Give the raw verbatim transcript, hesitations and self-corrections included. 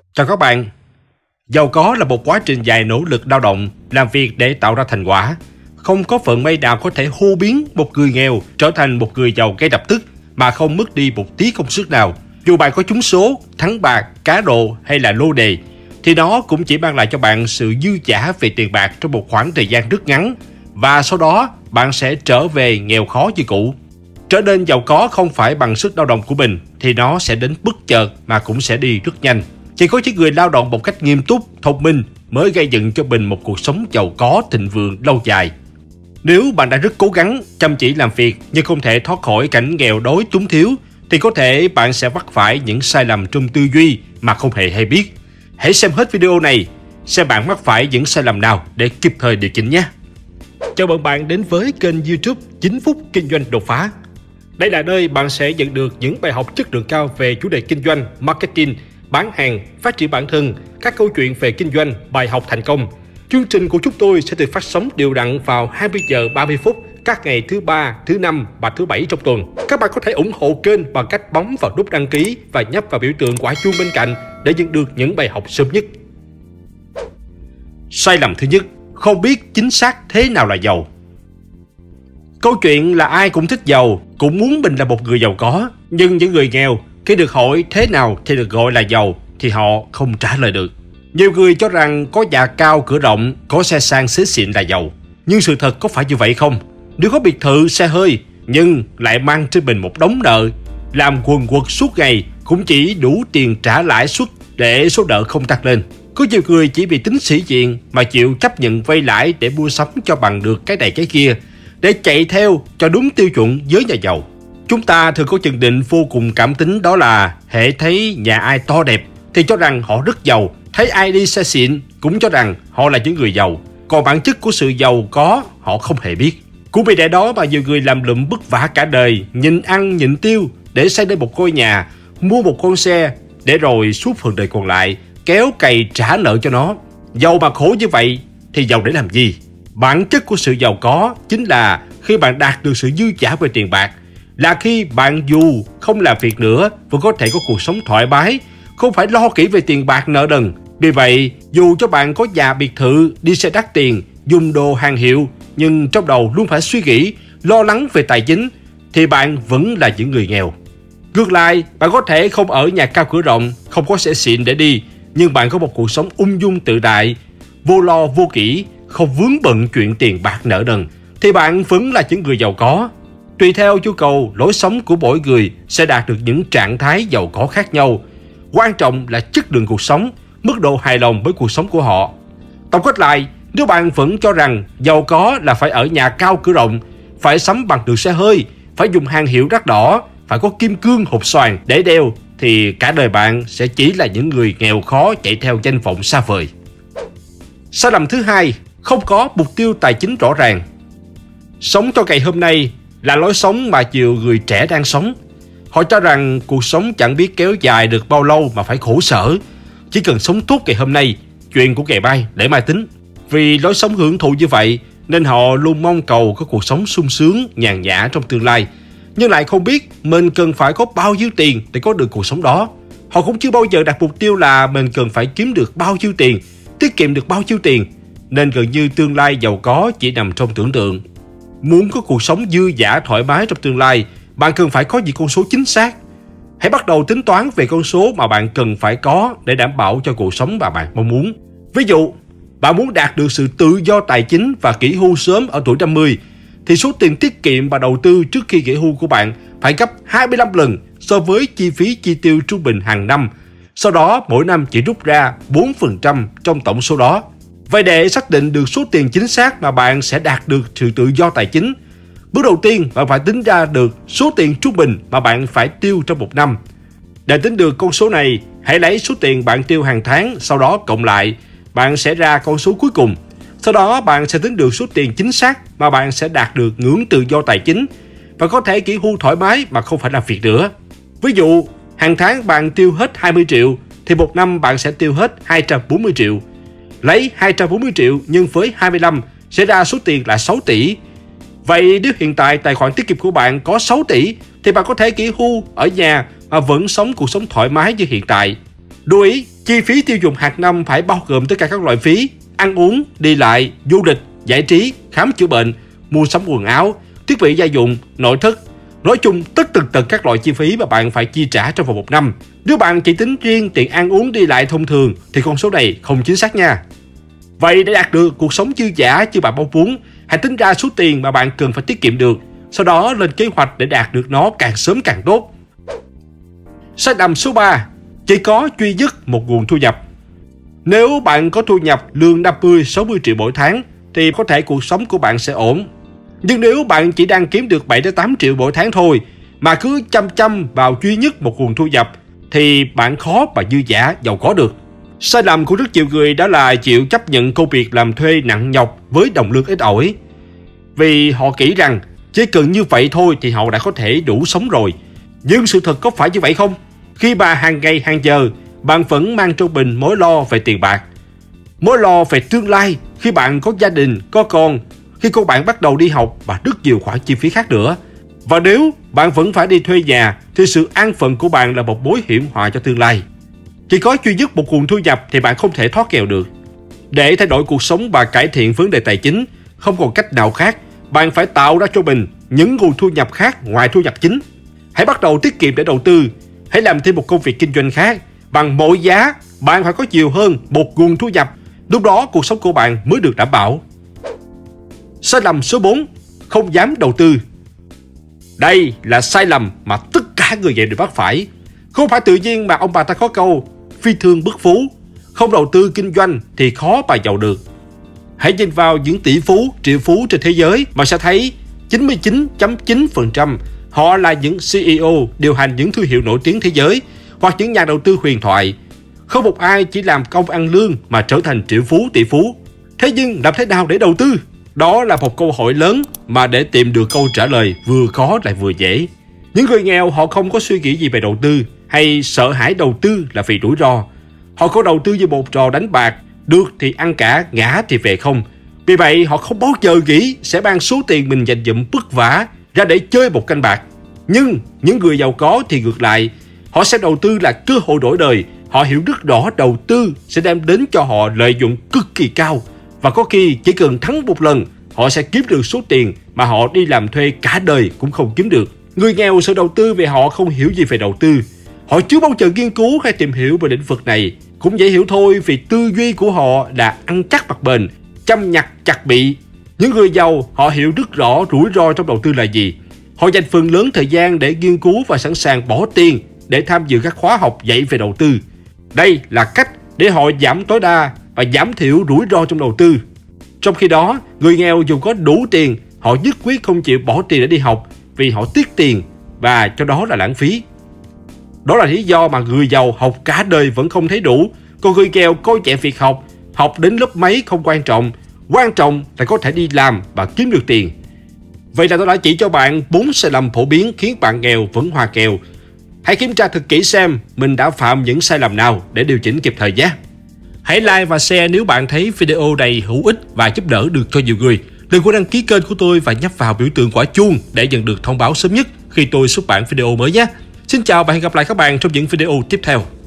Chào các bạn. Giàu có là một quá trình dài nỗ lực lao động, làm việc để tạo ra thành quả. Không có vận may nào có thể hô biến một người nghèo trở thành một người giàu ngay lập tức mà không mất đi một tí công sức nào. Dù bạn có trúng số, thắng bạc, cá độ hay là lô đề, thì nó cũng chỉ mang lại cho bạn sự dư dả về tiền bạc trong một khoảng thời gian rất ngắn. Và sau đó, bạn sẽ trở về nghèo khó như cũ. Trở nên giàu có không phải bằng sức lao động của mình, thì nó sẽ đến bất chợt mà cũng sẽ đi rất nhanh. Chỉ có những người lao động một cách nghiêm túc, thông minh mới gây dựng cho mình một cuộc sống giàu có, thịnh vượng lâu dài. Nếu bạn đã rất cố gắng, chăm chỉ làm việc nhưng không thể thoát khỏi cảnh nghèo đói túng thiếu, thì có thể bạn sẽ mắc phải những sai lầm trong tư duy mà không hề hay biết. Hãy xem hết video này, xem bạn mắc phải những sai lầm nào để kịp thời điều chỉnh nhé. Chào mừng bạn đến với kênh YouTube chín phút Kinh doanh đột phá. Đây là nơi bạn sẽ nhận được những bài học chất lượng cao về chủ đề kinh doanh, marketing, bán hàng, phát triển bản thân, các câu chuyện về kinh doanh, bài học thành công. Chương trình của chúng tôi sẽ được phát sóng đều đặn vào hai mươi giờ ba mươi phút các ngày thứ ba, thứ năm và thứ bảy trong tuần. Các bạn có thể ủng hộ kênh bằng cách bấm vào nút đăng ký và nhấp vào biểu tượng quả chuông bên cạnh để nhận được những bài học sớm nhất. Sai lầm thứ nhất, không biết chính xác thế nào là giàu. Câu chuyện là ai cũng thích giàu, cũng muốn mình là một người giàu có, nhưng những người nghèo khi được hỏi thế nào thì được gọi là giàu thì họ không trả lời được. Nhiều người cho rằng có nhà cao cửa rộng, có xe sang xế xịn là giàu. Nhưng sự thật có phải như vậy không? Nếu có biệt thự, xe hơi nhưng lại mang trên mình một đống nợ, làm quần quật suốt ngày cũng chỉ đủ tiền trả lãi suất để số nợ không tăng lên. Có nhiều người chỉ vì tính sĩ diện mà chịu chấp nhận vay lãi để mua sắm cho bằng được cái này cái kia, để chạy theo cho đúng tiêu chuẩn giới nhà giàu. Chúng ta thường có nhận định vô cùng cảm tính, đó là hễ thấy nhà ai to đẹp thì cho rằng họ rất giàu, thấy ai đi xe xịn cũng cho rằng họ là những người giàu. Còn bản chất của sự giàu có họ không hề biết. Cũng vì lẽ đó mà nhiều người làm lụm vất vả cả đời, nhịn ăn nhịn tiêu để xây lên một ngôi nhà, mua một con xe, để rồi suốt phần đời còn lại kéo cày trả nợ cho nó. Giàu mà khổ như vậy thì giàu để làm gì? Bản chất của sự giàu có chính là khi bạn đạt được sự dư dả về tiền bạc, là khi bạn dù không làm việc nữa vẫn có thể có cuộc sống thoải mái, không phải lo kỹ về tiền bạc nợ nần. Vì vậy, dù cho bạn có nhà biệt thự, đi xe đắt tiền, dùng đồ hàng hiệu, nhưng trong đầu luôn phải suy nghĩ, lo lắng về tài chính, thì bạn vẫn là những người nghèo. Ngược lại, bạn có thể không ở nhà cao cửa rộng, không có xe xịn để đi, nhưng bạn có một cuộc sống ung dung tự đại, vô lo vô kỹ, không vướng bận chuyện tiền bạc nợ nần, thì bạn vẫn là những người giàu có. Tùy theo nhu cầu, lối sống của mỗi người sẽ đạt được những trạng thái giàu có khác nhau. Quan trọng là chất lượng cuộc sống, mức độ hài lòng với cuộc sống của họ. Tổng kết lại, nếu bạn vẫn cho rằng giàu có là phải ở nhà cao cửa rộng, phải sắm bằng được xe hơi, phải dùng hàng hiệu đắt đỏ, phải có kim cương hộp xoàn để đeo, thì cả đời bạn sẽ chỉ là những người nghèo khó chạy theo danh vọng xa vời. Sai lầm thứ hai, không có mục tiêu tài chính rõ ràng. Sống cho ngày hôm nay là lối sống mà nhiều người trẻ đang sống. Họ cho rằng cuộc sống chẳng biết kéo dài được bao lâu mà phải khổ sở. Chỉ cần sống tốt ngày hôm nay, chuyện của ngày mai để mai tính. Vì lối sống hưởng thụ như vậy nên họ luôn mong cầu có cuộc sống sung sướng, nhàn nhã trong tương lai, nhưng lại không biết mình cần phải có bao nhiêu tiền để có được cuộc sống đó. Họ cũng chưa bao giờ đặt mục tiêu là mình cần phải kiếm được bao nhiêu tiền, tiết kiệm được bao nhiêu tiền, nên gần như tương lai giàu có chỉ nằm trong tưởng tượng. Muốn có cuộc sống dư dả thoải mái trong tương lai, bạn cần phải có những con số chính xác. Hãy bắt đầu tính toán về con số mà bạn cần phải có để đảm bảo cho cuộc sống mà bạn mong muốn. Ví dụ, bạn muốn đạt được sự tự do tài chính và nghỉ hưu sớm ở tuổi năm mươi, thì số tiền tiết kiệm và đầu tư trước khi nghỉ hưu của bạn phải gấp hai mươi lăm lần so với chi phí chi tiêu trung bình hàng năm. Sau đó, mỗi năm chỉ rút ra bốn phần trăm trong tổng số đó. Vậy để xác định được số tiền chính xác mà bạn sẽ đạt được sự tự do tài chính, bước đầu tiên bạn phải tính ra được số tiền trung bình mà bạn phải tiêu trong một năm. Để tính được con số này, hãy lấy số tiền bạn tiêu hàng tháng, sau đó cộng lại, bạn sẽ ra con số cuối cùng. Sau đó bạn sẽ tính được số tiền chính xác mà bạn sẽ đạt được ngưỡng tự do tài chính và có thể nghỉ hưu thoải mái mà không phải làm việc nữa. Ví dụ, hàng tháng bạn tiêu hết hai mươi triệu, thì một năm bạn sẽ tiêu hết hai trăm bốn mươi triệu. Lấy hai trăm bốn mươi triệu nhân với hai mươi lăm sẽ ra số tiền là sáu tỷ. Vậy nếu hiện tại tài khoản tiết kiệm của bạn có sáu tỷ thì bạn có thể nghỉ hưu ở nhà mà vẫn sống cuộc sống thoải mái như hiện tại. Lưu ý, Chi phí tiêu dùng hàng năm phải bao gồm tất cả các loại phí: ăn uống, đi lại, du lịch, giải trí, khám chữa bệnh, mua sắm quần áo, thiết bị gia dụng, nội thất. Nói chung, tất tần tật các loại chi phí mà bạn phải chi trả trong vòng một năm. Nếu bạn chỉ tính riêng tiền ăn uống đi lại thông thường thì con số này không chính xác nha. Vậy để đạt được cuộc sống dư dả như bạn mong muốn, hãy tính ra số tiền mà bạn cần phải tiết kiệm được, sau đó lên kế hoạch để đạt được nó càng sớm càng tốt. Sai lầm số ba. Chỉ có duy nhất một nguồn thu nhập. Nếu bạn có thu nhập lương năm mươi sáu mươi triệu mỗi tháng thì có thể cuộc sống của bạn sẽ ổn. Nhưng nếu bạn chỉ đang kiếm được bảy đến tám triệu mỗi tháng thôi mà cứ chăm chăm vào duy nhất một nguồn thu nhập thì bạn khó mà dư dả giàu có được. Sai lầm của rất nhiều người đó là chịu chấp nhận công việc làm thuê nặng nhọc với đồng lương ít ỏi. Vì họ nghĩ rằng chỉ cần như vậy thôi thì họ đã có thể đủ sống rồi. Nhưng sự thật có phải như vậy không? Khi mà hàng ngày hàng giờ bạn vẫn mang trong mình mối lo về tiền bạc, mối lo về tương lai khi bạn có gia đình, có con, khi con bạn bắt đầu đi học và rất nhiều khoản chi phí khác nữa. Và nếu bạn vẫn phải đi thuê nhà thì sự an phận của bạn là một mối hiểm họa cho tương lai. Chỉ có duy nhất một nguồn thu nhập thì bạn không thể thoát nghèo được. Để thay đổi cuộc sống và cải thiện vấn đề tài chính, không còn cách nào khác, bạn phải tạo ra cho mình những nguồn thu nhập khác ngoài thu nhập chính. Hãy bắt đầu tiết kiệm để đầu tư. Hãy làm thêm một công việc kinh doanh khác. Bằng mọi giá, bạn phải có nhiều hơn một nguồn thu nhập. Lúc đó cuộc sống của bạn mới được đảm bảo. Sai lầm số bốn. Không dám đầu tư. Đây là sai lầm mà tất cả người nghèo đều mắc phải. Không phải tự nhiên mà ông bà ta có câu phi thương bức phú, không đầu tư kinh doanh thì khó mà giàu được. Hãy nhìn vào những tỷ phú, triệu phú trên thế giới mà sẽ thấy chín mươi chín phẩy chín phần trăm họ là những xê e ô điều hành những thương hiệu nổi tiếng thế giới hoặc những nhà đầu tư huyền thoại. Không một ai chỉ làm công ăn lương mà trở thành triệu phú, tỷ phú. Thế nhưng làm thế nào để đầu tư? Đó là một câu hỏi lớn mà để tìm được câu trả lời vừa khó lại vừa dễ. Những người nghèo họ không có suy nghĩ gì về đầu tư hay sợ hãi đầu tư là vì rủi ro. Họ có đầu tư như một trò đánh bạc, được thì ăn cả, ngã thì về không. Vì vậy họ không bao giờ nghĩ sẽ mang số tiền mình dành dụm vất vả ra để chơi một canh bạc. Nhưng những người giàu có thì ngược lại, họ xem đầu tư là cơ hội đổi đời. Họ hiểu rất rõ đầu tư sẽ đem đến cho họ lợi nhuận cực kỳ cao. Và có khi chỉ cần thắng một lần, họ sẽ kiếm được số tiền mà họ đi làm thuê cả đời cũng không kiếm được. Người nghèo sợ đầu tư vì họ không hiểu gì về đầu tư. Họ chưa bao giờ nghiên cứu hay tìm hiểu về lĩnh vực này. Cũng dễ hiểu thôi vì tư duy của họ là ăn chắc mặc bền, chăm nhặt chặt bị. Những người giàu họ hiểu rất rõ rủi ro trong đầu tư là gì. Họ dành phần lớn thời gian để nghiên cứu và sẵn sàng bỏ tiền để tham dự các khóa học dạy về đầu tư. Đây là cách để họ giảm tối đa và giảm thiểu rủi ro trong đầu tư. Trong khi đó, người nghèo dù có đủ tiền, họ nhất quyết không chịu bỏ tiền để đi học vì họ tiếc tiền và cho đó là lãng phí. Đó là lý do mà người giàu học cả đời vẫn không thấy đủ, còn người nghèo coi nhẹ việc học, học đến lớp mấy không quan trọng, quan trọng là có thể đi làm và kiếm được tiền. Vậy là tôi đã chỉ cho bạn bốn sai lầm phổ biến khiến bạn nghèo vẫn hòa nghèo. Hãy kiểm tra thật kỹ xem mình đã phạm những sai lầm nào để điều chỉnh kịp thời nhé. Hãy like và share nếu bạn thấy video này hữu ích và giúp đỡ được cho nhiều người. Đừng quên đăng ký kênh của tôi và nhấp vào biểu tượng quả chuông để nhận được thông báo sớm nhất khi tôi xuất bản video mới nhé. Xin chào và hẹn gặp lại các bạn trong những video tiếp theo.